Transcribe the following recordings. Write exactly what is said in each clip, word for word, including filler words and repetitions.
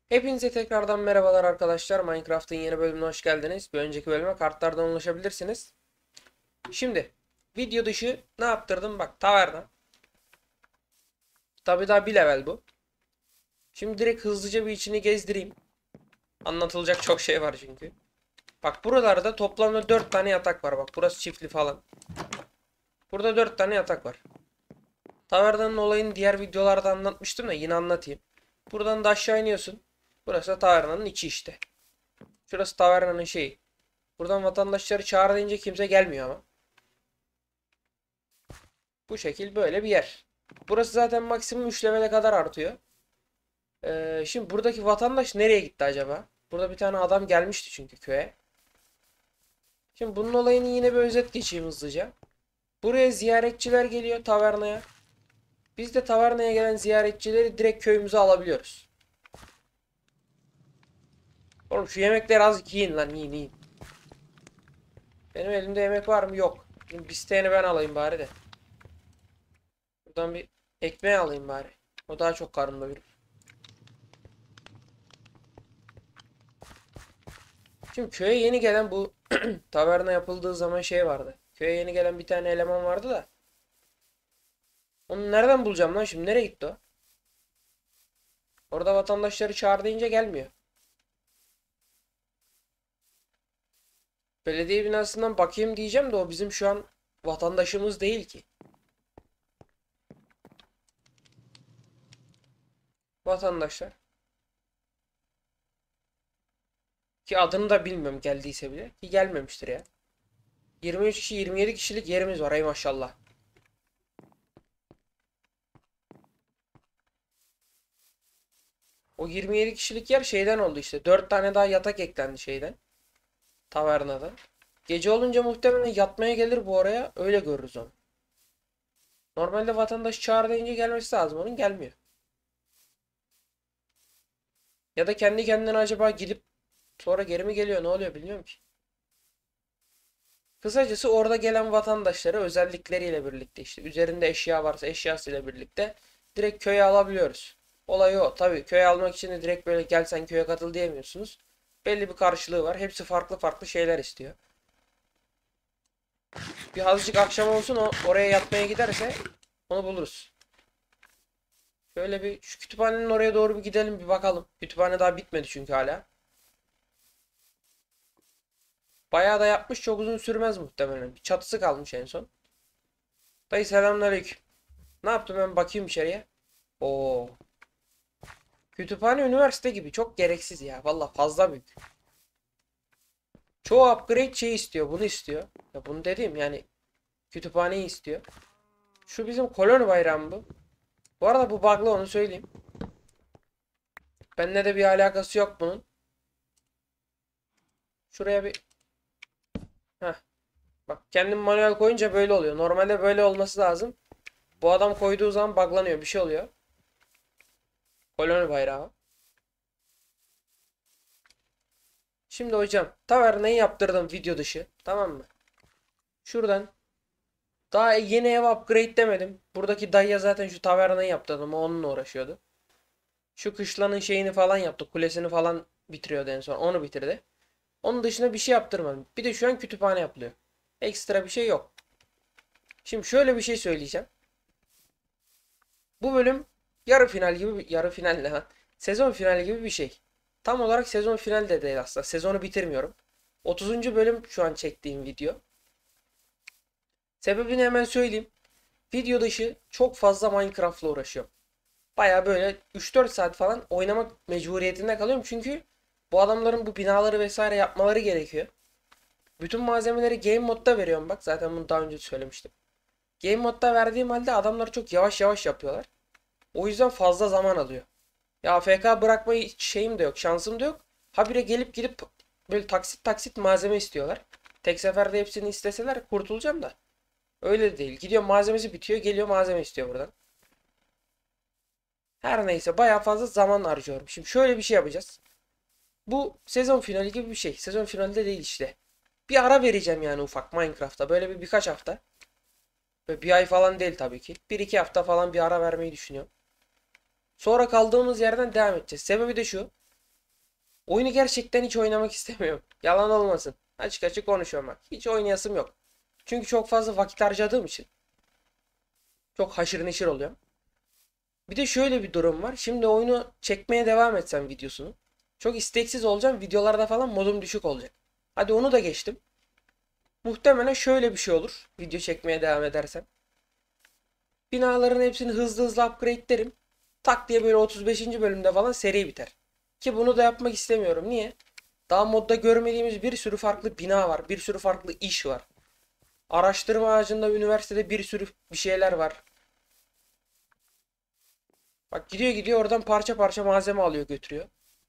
Hepinize tekrardan merhabalar arkadaşlar. Minecraft'ın yeni bölümüne hoş geldiniz. Bir önceki bölüme kartlardan ulaşabilirsiniz. Şimdi video dışı ne yaptırdım? Bak, taverna. Tabi daha bir level bu. Şimdi direkt hızlıca bir içini gezdireyim. Anlatılacak çok şey var çünkü. Bak, buralarda toplamda dört tane yatak var. Bak, burası çiftli falan. Burada dört tane yatak var. Tavernanın olayını diğer videolarda anlatmıştım da yine anlatayım. Buradan da aşağı iniyorsun. Burası da tavernanın içi işte. Şurası tavernanın şeyi. Buradan vatandaşları çağır deyince kimse gelmiyor ama. Bu şekil böyle bir yer. Burası zaten maksimum üç levele kadar artıyor. Ee, şimdi buradaki vatandaş nereye gitti acaba? Burada bir tane adam gelmişti çünkü köye. Şimdi bunun olayını yine bir özet geçeyim hızlıca. Buraya ziyaretçiler geliyor tavernaya. Biz de tavernaya gelen ziyaretçileri direkt köyümüze alabiliyoruz. Oğlum şu yemekleri az yiyin lan, yiyin yiyin. Benim elimde yemek var mı? Yok. Şimdi bisteğini ben alayım bari de. Buradan bir ekmeği alayım bari. O daha çok karnım doyurur. Şimdi köye yeni gelen bu taverna yapıldığı zaman şey vardı. Köye yeni gelen bir tane eleman vardı da. Onu nereden bulacağım lan şimdi? Nereye gitti o? Orada vatandaşları çağır deyince gelmiyor. Belediye binasından bakayım diyeceğim de o bizim şu an vatandaşımız değil ki. Vatandaşlar. Ki adını da bilmiyorum geldiyse bile. Ki gelmemiştir ya. yirmi üç kişi yirmi yedi kişilik yerimiz var ey maşallah. O yirmi yedi kişilik yer şeyden oldu işte. dört tane daha yatak eklendi şeyden. Tavernada. Gece olunca muhtemelen yatmaya gelir bu oraya. Öyle görürüz onu. Normalde vatandaş çağır deyince gelmesi lazım. Onun gelmiyor. Ya da kendi kendine acaba gidip sonra geri mi geliyor? Ne oluyor bilmiyorum ki. Kısacası orada gelen vatandaşları özellikleriyle birlikte işte üzerinde eşya varsa eşyasıyla birlikte direkt köye alabiliyoruz. Olay o. Tabii köye almak için de direkt böyle gel sen köye katıl diyemiyorsunuz. Belli bir karşılığı var. Hepsi farklı farklı şeyler istiyor. Bir azıcık akşam olsun o oraya yatmaya giderse onu buluruz. Şöyle bir şu kütüphanenin oraya doğru bir gidelim bir bakalım. Kütüphane daha bitmedi çünkü hala. Bayağı da yapmış, çok uzun sürmez muhtemelen. Bir çatısı kalmış en son. Dayı selamünaleyküm. Ne yaptım ben bakayım içeriye. Oo. Kütüphane üniversite gibi çok gereksiz ya. Valla fazla büyük. Çoğu upgrade şey istiyor. Bunu istiyor. Ya bunu dediğim yani kütüphaneyi istiyor. Şu bizim koloni bayrağı mı bu? Bu arada bu bug'lı, onu söyleyeyim. Benimle de bir alakası yok bunun. Şuraya bir... Heh. Bak, kendim manuel koyunca böyle oluyor. Normalde böyle olması lazım. Bu adam koyduğu zaman buglanıyor. Bir şey oluyor. Koloni bayrağı. Şimdi hocam tavernayı yaptırdım video dışı. Tamam mı? Şuradan daha yeni ev upgrade demedim. Buradaki dayıya zaten şu tavernayı yaptırdım. O onunla uğraşıyordu. Şu kışlanın şeyini falan yaptı. Kulesini falan bitiriyordu en son. Onu bitirdi. Onun dışında bir şey yaptırmadım. Bir de şu an kütüphane yapılıyor. Ekstra bir şey yok. Şimdi şöyle bir şey söyleyeceğim. Bu bölüm yarı final gibi, yarı final ne lan? Sezon finali gibi bir şey. Tam olarak sezon final de değil aslında. Sezonu bitirmiyorum. otuzuncu bölüm şu an çektiğim video. Sebebini hemen söyleyeyim. Video dışı çok fazla Minecraft'la uğraşıyorum. Baya böyle üç dört saat falan oynamak mecburiyetinde kalıyorum. Çünkü bu adamların bu binaları vesaire yapmaları gerekiyor. Bütün malzemeleri game modda veriyorum bak. Zaten bunu daha önce söylemiştim. Game modda verdiğim halde adamlar çok yavaş yavaş yapıyorlar. O yüzden fazla zaman alıyor. Ya A F K bırakma şeyim de yok, şansım da yok. Habire gelip gidip böyle taksit taksit malzeme istiyorlar. Tek seferde hepsini isteseler kurtulacağım da. Öyle de değil. Gidiyor malzemesi bitiyor, geliyor malzeme istiyor buradan. Her neyse bayağı fazla zaman harcıyorum. Şimdi şöyle bir şey yapacağız. Bu sezon finali gibi bir şey. Sezon finali de değil işte. Bir ara vereceğim yani ufak Minecraft'ta. Böyle bir birkaç hafta. Böyle bir ay falan değil tabii ki. Bir iki hafta falan bir ara vermeyi düşünüyorum. Sonra kaldığımız yerden devam edeceğiz. Sebebi de şu. Oyunu gerçekten hiç oynamak istemiyorum. Yalan olmasın. Açık açık konuşuyorum bak. Hiç oynayasım yok. Çünkü çok fazla vakit harcadığım için. Çok haşır neşir oluyor. Bir de şöyle bir durum var. Şimdi oyunu çekmeye devam etsem videosunu. Çok isteksiz olacağım. Videolarda falan modum düşük olacak. Hadi onu da geçtim. Muhtemelen şöyle bir şey olur. Video çekmeye devam edersem. Binaların hepsini hızlı hızlı upgrade'lerim. Tak diye böyle otuz beşinci bölümde falan seri biter. Ki bunu da yapmak istemiyorum. Niye? Daha modda görmediğimiz bir sürü farklı bina var. Bir sürü farklı iş var. Araştırma ağacında üniversitede bir sürü bir şeyler var. Bak gidiyor gidiyor oradan parça parça malzeme alıyor götürüyor.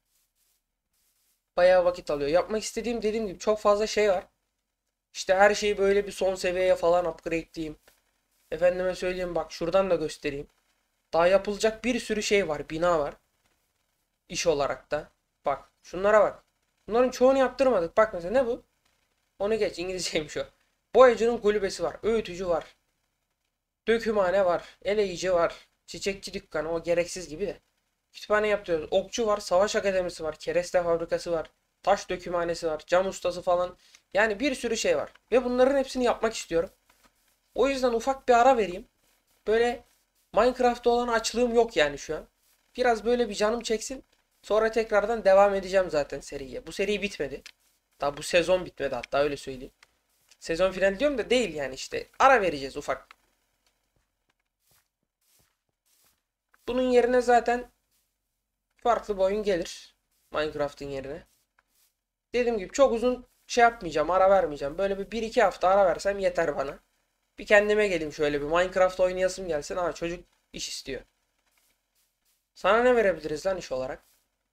Bayağı vakit alıyor. Yapmak istediğim dediğim gibi çok fazla şey var. İşte her şeyi böyle bir son seviyeye falan upgrade'leyeyim. Efendime söyleyeyim bak şuradan da göstereyim. Daha yapılacak bir sürü şey var. Bina var. İş olarak da. Bak şunlara bak. Bunların çoğunu yaptırmadık. Bak mesela ne bu? Onu geç, İngilizceymiş o. Boyacının kulübesi var. Öğütücü var. Dökümhane var. Eleyici var. Çiçekçi dükkanı, o gereksiz gibi de. Kütüphane yapıyoruz. Okçu var. Savaş akademisi var. Kereste fabrikası var. Taş dökümhanesi var. Cam ustası falan. Yani bir sürü şey var. Ve bunların hepsini yapmak istiyorum. O yüzden ufak bir ara vereyim. Böyle Minecraft'ta olan açlığım yok yani şu an. Biraz böyle bir canım çeksin. Sonra tekrardan devam edeceğim zaten seriye. Bu seri bitmedi. Daha bu sezon bitmedi hatta, öyle söyleyeyim. Sezon final diyorum da değil yani işte. Ara vereceğiz ufak. Bunun yerine zaten farklı bir oyun gelir. Minecraft'ın yerine. Dediğim gibi çok uzun şey yapmayacağım. Ara vermeyeceğim. Böyle bir bir iki hafta ara versem yeter bana. Bir kendime geleyim, şöyle bir Minecraft oynayasım gelsin. Ama çocuk iş istiyor. Sana ne verebiliriz lan iş olarak?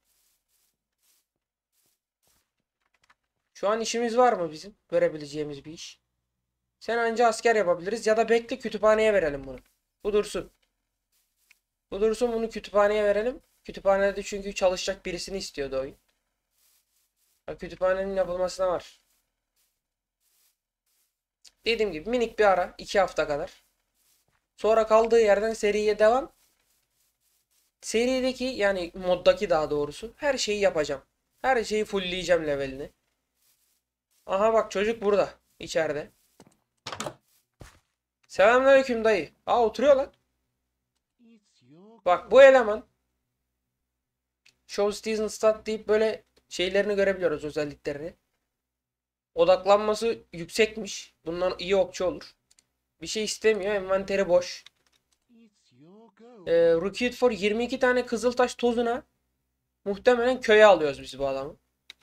Şu an işimiz var mı bizim? Verebileceğimiz bir iş. Sen anca asker yapabiliriz ya da bekle kütüphaneye verelim bunu. Bu dursun. Bu dursun, bunu kütüphaneye verelim. Kütüphanede çünkü çalışacak birisini istiyordu oyun. Ha, kütüphanenin yapılmasına var. Dediğim gibi minik bir ara. iki hafta kadar. Sonra kaldığı yerden seriye devam. Serideki yani moddaki daha doğrusu her şeyi yapacağım. Her şeyi fullleyeceğim levelini. Aha bak çocuk burada. İçeride. Selamünaleyküm dayı. Aa oturuyor lan. Bak bu eleman. Show Season Stat deyip böyle şeylerini görebiliyoruz, özelliklerini. Odaklanması yüksekmiş. Bundan iyi okçu olur. Bir şey istemiyor. Envanteri boş. Ee, Recruit for yirmi iki tane kızıltaş tozuna muhtemelen köye alıyoruz biz bu adamı.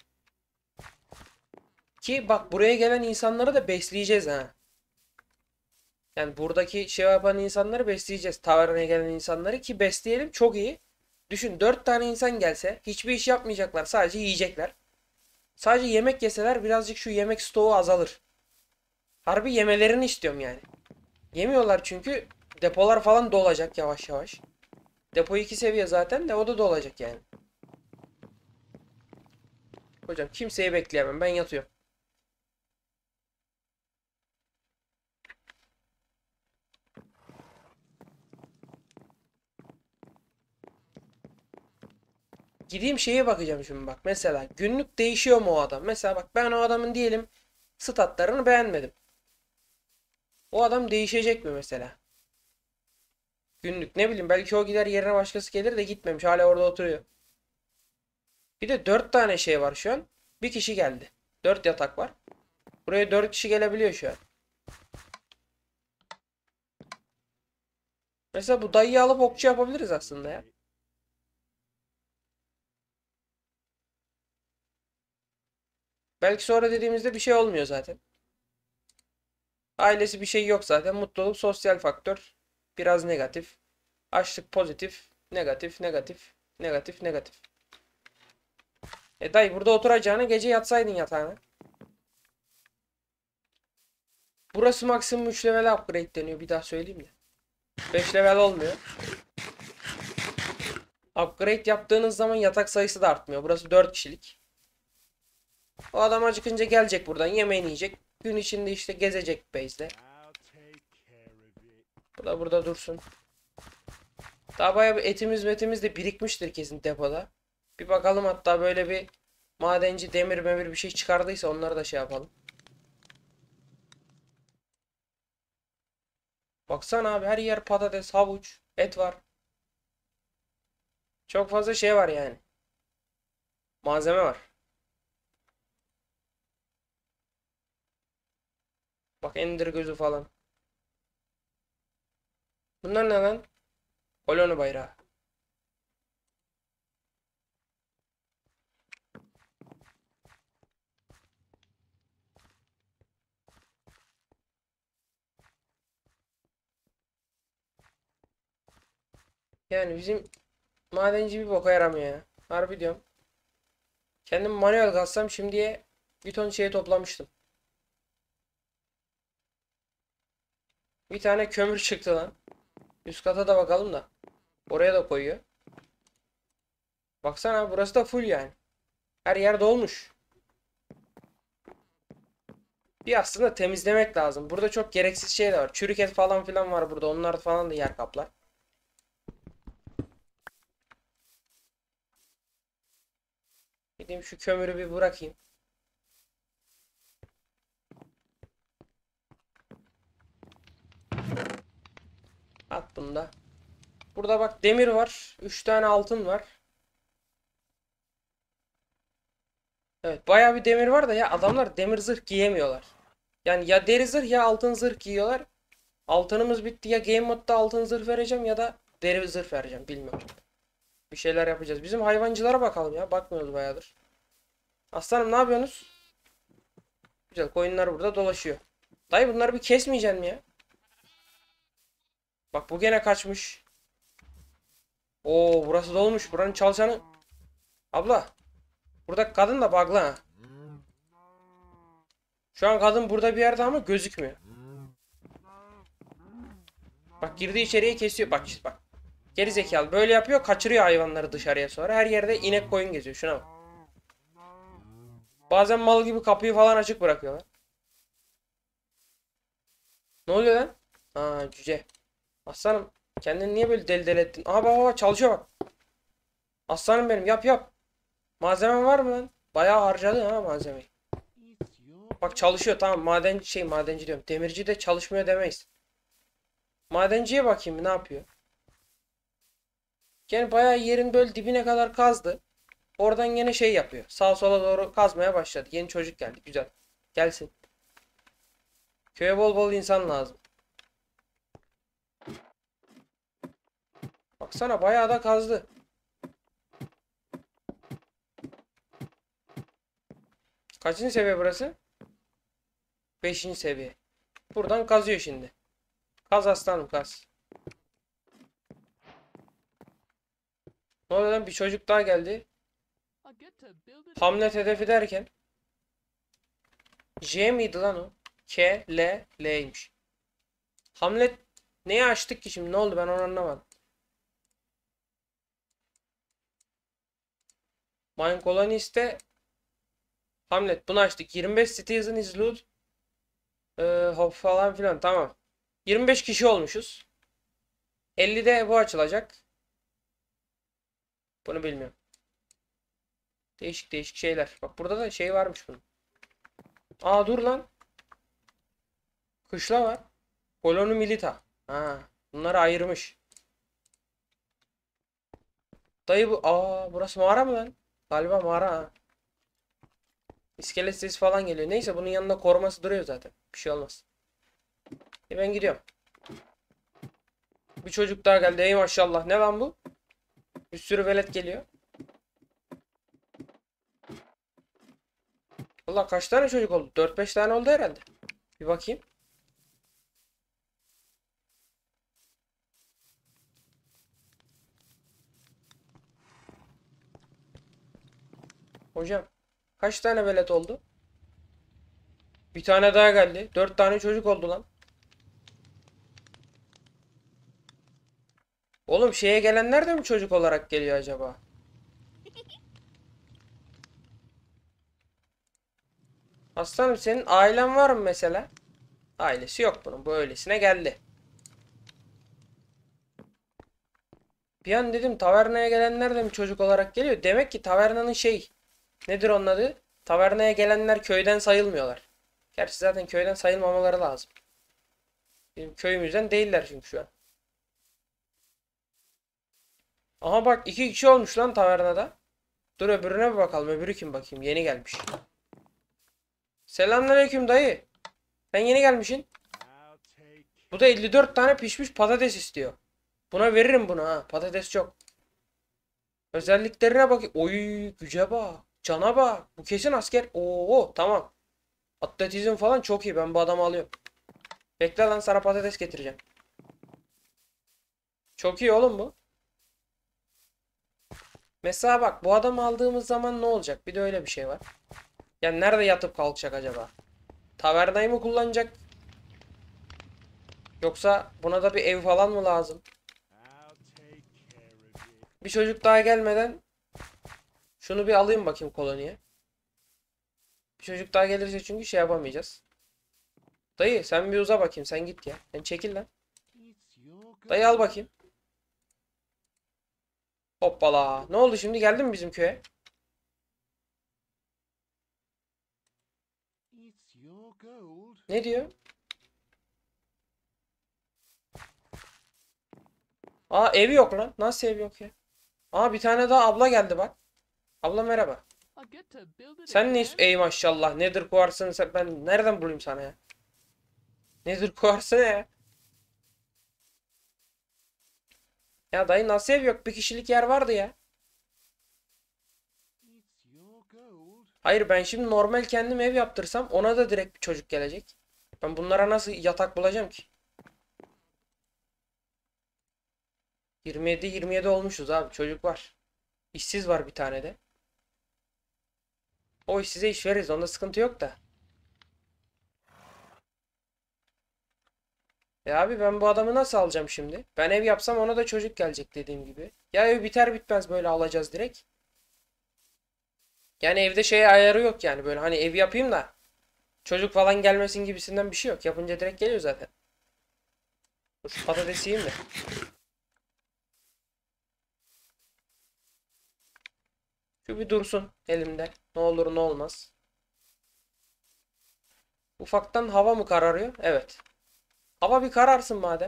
Ki bak buraya gelen insanları da besleyeceğiz ha. Yani buradaki şey yapan insanları besleyeceğiz. Tavernaya gelen insanları ki besleyelim, çok iyi. Düşün, dört tane insan gelse hiçbir iş yapmayacaklar. Sadece yiyecekler. Sadece yemek yeseler birazcık şu yemek stoğu azalır. Harbi yemelerini istiyorum yani. Yemiyorlar çünkü depolar falan dolacak yavaş yavaş. Depo iki seviye zaten de o da dolacak yani. Hocam kimseyi bekleyemem, ben yatıyorum. Gideyim şeye bakacağım şimdi bak. Mesela günlük değişiyor mu o adam? Mesela bak ben o adamın diyelim statlarını beğenmedim. O adam değişecek mi mesela? Günlük ne bileyim, belki o gider yerine başkası gelir de gitmemiş, hala orada oturuyor. Bir de dört tane şey var şu an. Bir kişi geldi. Dört yatak var. Buraya dört kişi gelebiliyor şu an. Mesela bu dayıyı alıp okçu yapabiliriz aslında ya. Belki sonra dediğimizde bir şey olmuyor zaten. Ailesi bir şey yok zaten. Mutluluk sosyal faktör. Biraz negatif. Açlık pozitif. Negatif, negatif, negatif, negatif. E dayı burada oturacağına gece yatsaydın yatağına. Burası maksimum üç level upgrade deniyor. Bir daha söyleyeyim de. beş level olmuyor. Upgrade yaptığınız zaman yatak sayısı da artmıyor. Burası dört kişilik. O adam acıkınca gelecek buradan. Yemeğini yiyecek. Gün içinde işte gezecek base'de. Bu da burada dursun. Daha bayağı bir etimiz metimiz de birikmiştir kesin depoda. Bir bakalım, hatta böyle bir Madenci demir memir bir şey çıkardıysa onları da şey yapalım. Baksana abi, her yer patates, havuç, et var. Çok fazla şey var yani. Malzeme var. Bak, ender gözü falan. Bunlar ne lan? Koloni bayrağı. Yani bizim madenci bir boka yaramıyor ya. Harbi diyorum. Kendim manuel kalsam şimdiye bir ton şey toplamıştım. Bir tane kömür çıktı lan. Üst kata da bakalım da. Oraya da koyuyor. Baksana, burası da full yani. Her yer dolmuş. Bir aslında temizlemek lazım. Burada çok gereksiz şey de var. Çürük et falan filan var burada. Onlar falan da yer kaplar. Gideyim şu kömürü bir bırakayım. At bunu da. Burada bak, demir var. üç tane altın var. Evet, bayağı bir demir var da ya adamlar demir zırh giyemiyorlar. Yani ya deri zırh ya altın zırh giyiyorlar. Altınımız bitti, ya game modda altın zırh vereceğim ya da deri zırh vereceğim, bilmiyorum. Bir şeyler yapacağız. Bizim hayvancılara bakalım ya. Bakmıyoruz bayağıdır. Aslanım, ne yapıyorsunuz? Güzel, koyunlar burada dolaşıyor. Dayı, bunları bir kesmeyeceksin mi ya? Bak, bu gene kaçmış. Oo, burası dolmuş. Buranın çalışanı. Abla. Burada kadın da bug'lı ha. Şu an kadın burada bir yerde ama gözükmüyor. Bak, girdi içeriye kesiyor. Bak işte bak. Geri zekalı böyle yapıyor, kaçırıyor hayvanları dışarıya sonra. Her yerde inek koyun geziyor. Şuna bak. Bazen mal gibi kapıyı falan açık bırakıyorlar. Ne oluyor lan? Aa, cüce. Aslanım, kendini niye böyle deli deli ettin? Aha, bak bak, çalışıyor bak. Aslanım benim, yap yap. Malzemen var mı lan? Bayağı harcadı ha malzemeyi. Bak, çalışıyor, tamam, madenci şey madenci diyorum. Demirci de çalışmıyor demeyiz. Madenciye bakayım ne yapıyor. Yani bayağı yerin böyle dibine kadar kazdı. Oradan yine şey yapıyor. Sağa sola doğru kazmaya başladı. Yeni çocuk geldi. Güzel. Gelsin. Köye bol bol insan lazım. Baksana, bayağı da kazdı. Kaçıncı seviye burası? Beşinci seviye. Buradan kazıyor şimdi. Kaz aslanım, kaz. Ne oluyor lan? Bir çocuk daha geldi. Hamlet hedefi derken. J miydi lan o? K, L, L'ymiş. Hamlet neyi açtık ki şimdi? Ne oldu, ben onu anlamadım. Mine Colonist'te Hamlet bunu açtık. yirmi beş Citizen is loot. Ee, hop falan filan, tamam. yirmi beş kişi olmuşuz. ellide bu açılacak. Bunu bilmiyorum. Değişik değişik şeyler. Bak, burada da şey varmış bunun. Aa, dur lan. Kışla var. Koloni Milita. Ha, bunları ayırmış. Dayı bu. Aa, burası mağara mı lan? Galiba mağara ha. İskelet sesi falan geliyor. Neyse, bunun yanında koruması duruyor zaten. Bir şey olmaz. E ben gidiyorum. Bir çocuk daha geldi. Ey maşallah. Ne lan bu? Bir sürü velet geliyor. Valla kaç tane çocuk oldu? dört beş tane oldu herhalde. Bir bakayım. Hocam, kaç tane velet oldu? Bir tane daha geldi. Dört tane çocuk oldu lan. Oğlum, şeye gelenler de mi çocuk olarak geliyor acaba? Aslanım, senin ailen var mı mesela? Ailesi yok bunun. Bu öylesine geldi. Bir an dedim, tavernaya gelenler de mi çocuk olarak geliyor? Demek ki tavernanın şey Nedir onun adı? Tavernaya gelenler köyden sayılmıyorlar. Gerçi zaten köyden sayılmamaları lazım. Bizim köyümüzden değiller çünkü şu an. Aha bak iki kişi olmuş lan tavernada. Dur öbürüne bir bakalım. Öbürü kim bakayım? Yeni gelmiş. Selamünaleyküm dayı. Ben yeni gelmişim. Bu da elli dört tane pişmiş patates istiyor. Buna veririm bunu ha. Patates çok. Özelliklerine bak. Oy güce bak. Cana bak. Bu kesin asker. Oo tamam. Atletizm falan çok iyi. Ben bu adamı alıyorum. Bekle lan sana patates getireceğim. Çok iyi oğlum bu. Mesela bak bu adamı aldığımız zaman ne olacak? Bir de öyle bir şey var. Yani nerede yatıp kalkacak acaba? Tavernayı mı kullanacak? Yoksa buna da bir ev falan mı lazım? Bir çocuk daha gelmeden şunu bir alayım bakayım koloniye. Bir çocuk daha gelirse çünkü şey yapamayacağız. Dayı sen bir uza bakayım, sen git ya. Sen çekil lan. Dayı al bakayım. Hoppala. Ne oldu şimdi, geldin mi bizim köye? Ne diyor? Aa evi yok lan. Nasıl ev yok ya? Aa bir tane daha abla geldi bak. Abla merhaba. Sen ne ist- Ey maşallah. Nedir kuarsın sen, ben nereden bulayım sana ya? Nedir kuarsın ya? Ya dayı nasıl ev yok? Bir kişilik yer vardı ya. Hayır ben şimdi normal kendim ev yaptırsam ona da direkt bir çocuk gelecek. Ben bunlara nasıl yatak bulacağım ki? yirmi yedi yirmi yedi olmuşuz abi, çocuk var. İşsiz var bir tane de. O işsize iş veririz, onda sıkıntı yok da. E abi ben bu adamı nasıl alacağım şimdi? Ben ev yapsam ona da çocuk gelecek dediğim gibi. Ya ev biter bitmez böyle alacağız direkt. Yani evde şey ayarı yok yani, böyle hani ev yapayım da çocuk falan gelmesin gibisinden bir şey yok. Yapınca direkt geliyor zaten. Dur şu patatesi yiyeyim de. Şu bir dursun elimde. Ne olur ne olmaz. Ufaktan hava mı kararıyor? Evet. Hava bir kararsın madem.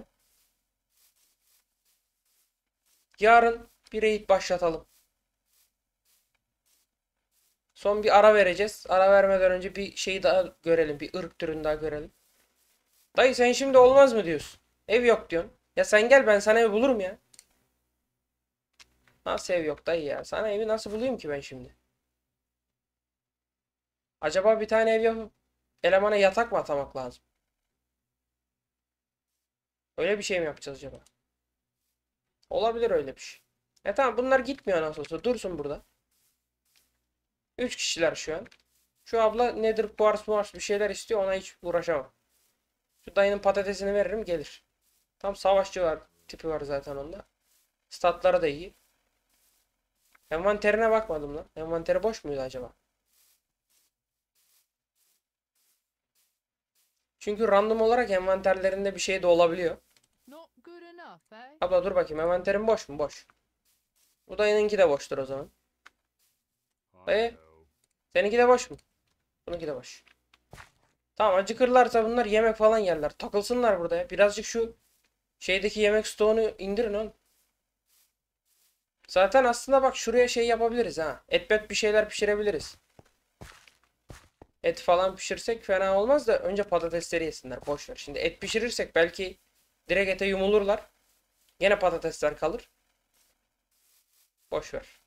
Yarın bir raid başlatalım. Son bir ara vereceğiz. Ara vermeden önce bir şeyi daha görelim. Bir ırk türünü daha görelim. Dayı sen şimdi olmaz mı diyorsun? Ev yok diyorsun. Ya sen gel, ben sana ev bulurum ya. Nasıl ev yok dayı ya? Sana evi nasıl bulayım ki ben şimdi? Acaba bir tane ev yapıp elemana yatak mı atamak lazım? Öyle bir şey mi yapacağız acaba? Olabilir öyle bir şey. E tamam, bunlar gitmiyor nasıl olsa. Dursun burada. Üç kişiler şu an. Şu abla nedir kuars muars bir şeyler istiyor, ona hiç uğraşamam. Şu dayının patatesini veririm gelir. Tam savaşçı var, tipi var zaten onda. Statları da iyi. Envanterine bakmadım lan. Envanteri boş muydu acaba? Çünkü random olarak envanterlerinde bir şey de olabiliyor. Abla dur bakayım, envanterin boş mu? Boş. Bu dayınınki de boştur o zaman. Dayı seninki de boş mu? Bununki de boş. Tamam, acıkırlarsa bunlar yemek falan yerler. Takılsınlar burada ya. Birazcık şu şeydeki yemek stoğunu indirin oğlum. Zaten aslında bak şuraya şey yapabiliriz ha. Et bet bir şeyler pişirebiliriz. Et falan pişirsek fena olmaz da önce patatesleri yesinler. Boş ver. Şimdi et pişirirsek belki direkt ete yumulurlar. Yine patatesler kalır. Boş ver.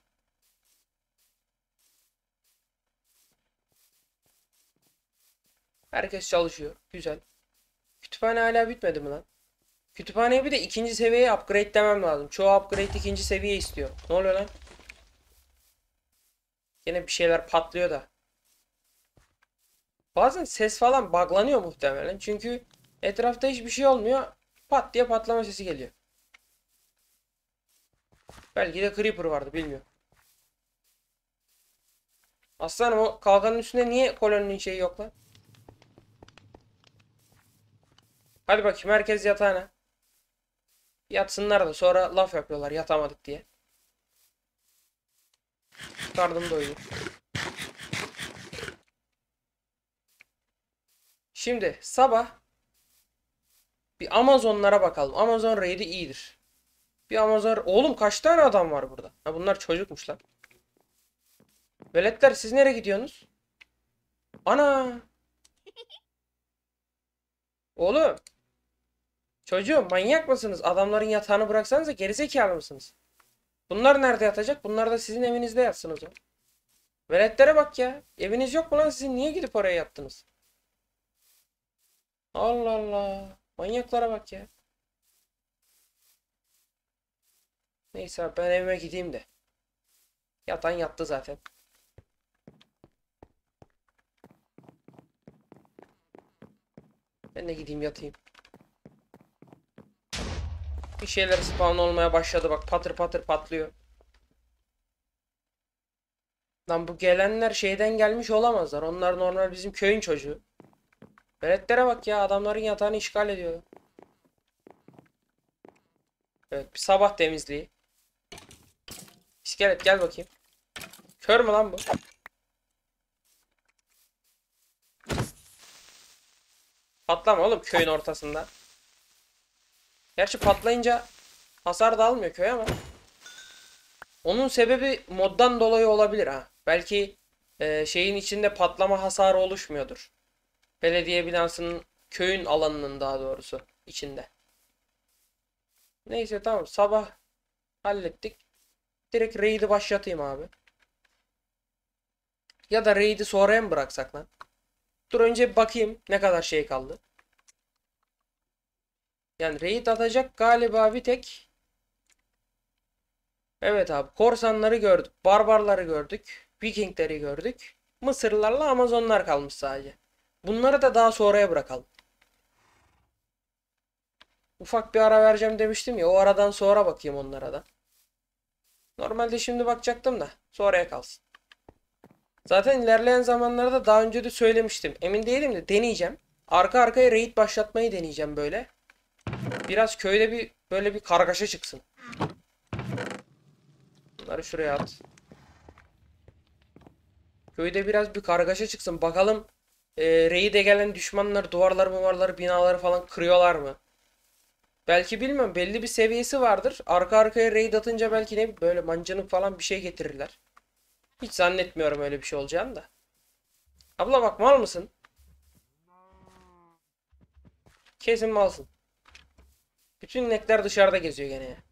Herkes çalışıyor. Güzel. Kütüphane hala bitmedi mi lan? Kütüphaneyi bir de ikinci seviyeye upgrade demem lazım. Çoğu upgrade ikinci seviye istiyor. Ne oluyor lan? Yine bir şeyler patlıyor da. Bazen ses falan buglanıyor muhtemelen. Çünkü etrafta hiçbir şey olmuyor. Pat diye patlama sesi geliyor. Belki de Creeper vardı, bilmiyorum. Aslanım o kalkanın üstünde niye koloninin şeyi yok lan? Hadi bakayım herkes yatağına. Yatsınlar da sonra laf yapıyorlar yatamadık diye. Karnım doydu. Şimdi sabah bir Amazonlara bakalım. Amazon raid'i iyidir. Bir Amazon... Oğlum kaç tane adam var burada? Ha, bunlar çocukmuş lan. Veletler siz nereye gidiyorsunuz? Ana! Oğlum. Çocuğum manyak mısınız? Adamların yatağını bıraksanıza gerizekalı mısınız? Bunlar nerede yatacak? Bunlar da sizin evinizde yatsın o zaman. Veletlere bak ya. Eviniz yok mu lan sizin? Niye gidip oraya yattınız? Allah Allah. Manyaklara bak ya. Neyse abi ben evime gideyim de. Yatan yattı zaten. Ben de gideyim yatayım. Bir şeyler spawn olmaya başladı bak patır patır patlıyor. Lan bu gelenler şeyden gelmiş olamazlar. Onlar normal bizim köyün çocuğu. Veletlere bak ya adamların yatağını işgal ediyor. Evet bir sabah temizliği. İskelet gel bakayım. Kör mü lan bu? Patlama oğlum köyün ortasında. Gerçi patlayınca hasar da almıyor köy ama. Onun sebebi moddan dolayı olabilir ha. Belki e, şeyin içinde patlama hasarı oluşmuyordur. Belediye binasının köyün alanının daha doğrusu içinde. Neyse tamam sabah hallettik. Direkt raid'i başlatayım abi. Ya da raid'i sonraya mı bıraksak lan? Dur önce bir bakayım ne kadar şey kaldı. Yani raid atacak galiba bir tek. Evet abi korsanları gördük. Barbarları gördük. Vikingleri gördük. Mısırlılarla Amazonlar kalmış sadece. Bunları da daha sonraya bırakalım. Ufak bir ara vereceğim demiştim ya. O aradan sonra bakayım onlara da. Normalde şimdi bakacaktım da. Sonraya kalsın. Zaten ilerleyen zamanlarda daha önce de söylemiştim. Emin değilim de deneyeceğim. Arka arkaya raid başlatmayı deneyeceğim böyle. Biraz köyde bir böyle bir kargaşa çıksın. Bunları şuraya at. Köyde biraz bir kargaşa çıksın. Bakalım e, raid'e gelen düşmanlar duvarları muvarları binaları falan kırıyorlar mı? Belki bilmiyorum belli bir seviyesi vardır. Arka arkaya raid atınca belki ne böyle mancınık falan bir şey getirirler. Hiç zannetmiyorum öyle bir şey olacağını da. Abla bak mal mısın? Kesin malsın. Bütün inekler dışarıda geziyor gene ya.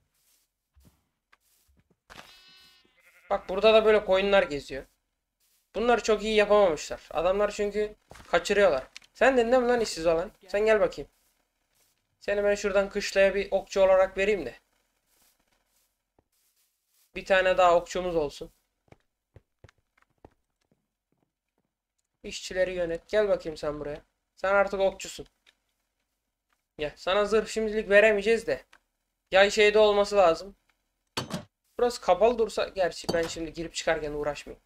Bak burada da böyle koyunlar geziyor. Bunları çok iyi yapamamışlar. Adamlar çünkü kaçırıyorlar. Sen de ne mi lan işsiz olan? Sen gel bakayım. Seni ben şuradan kışlaya bir okçu olarak vereyim de. Bir tane daha okçumuz olsun. İşçileri yönet. Gel bakayım sen buraya. Sen artık okçusun. Ya sana zırh şimdilik veremeyeceğiz de. Yay şeyde olması lazım. Burası kapalı dursa gerçi ben şimdi girip çıkarken uğraşmayayım.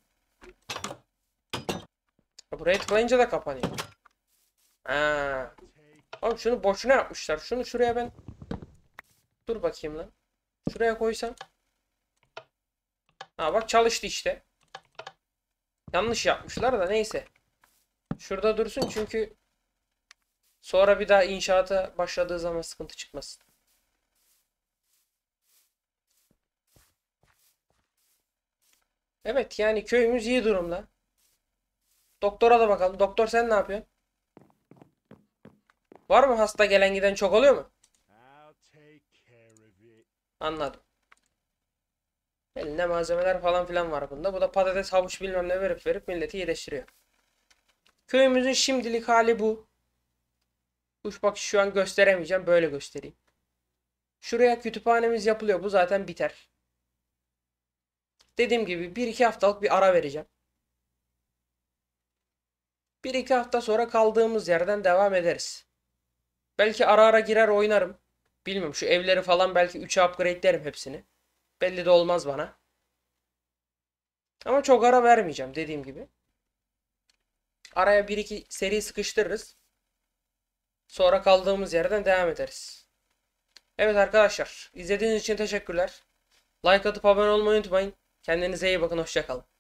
Buraya tıklayınca da kapanıyor. Ha. Oğlum şunu boşuna yapmışlar. Şunu şuraya ben dur bakayım lan. Şuraya koysam. Ha bak çalıştı işte. Yanlış yapmışlar da neyse. Şurada dursun çünkü sonra bir daha inşaata başladığı zaman sıkıntı çıkmasın. Evet yani köyümüz iyi durumda. Doktora da bakalım. Doktor sen ne yapıyorsun? Var mı hasta gelen giden çok oluyor mu? Anladım. Elinde malzemeler falan filan var bunda. Bu da patates havuç bilmem ne verip verip milleti iyileştiriyor. Köyümüzün şimdilik hali bu. Uç bak şu an gösteremeyeceğim. Böyle göstereyim. Şuraya kütüphanemiz yapılıyor. Bu zaten biter. Dediğim gibi bir iki haftalık bir ara vereceğim. bir iki hafta sonra kaldığımız yerden devam ederiz. Belki ara ara girer oynarım. Bilmiyorum şu evleri falan belki üçe upgrade'lerim hepsini. Belli de olmaz bana. Ama çok ara vermeyeceğim dediğim gibi. Araya bir iki seri sıkıştırırız. Sonra kaldığımız yerden devam ederiz. Evet arkadaşlar izlediğiniz için teşekkürler. Like atıp abone olmayı unutmayın. Kendinize iyi bakın hoşça kalın.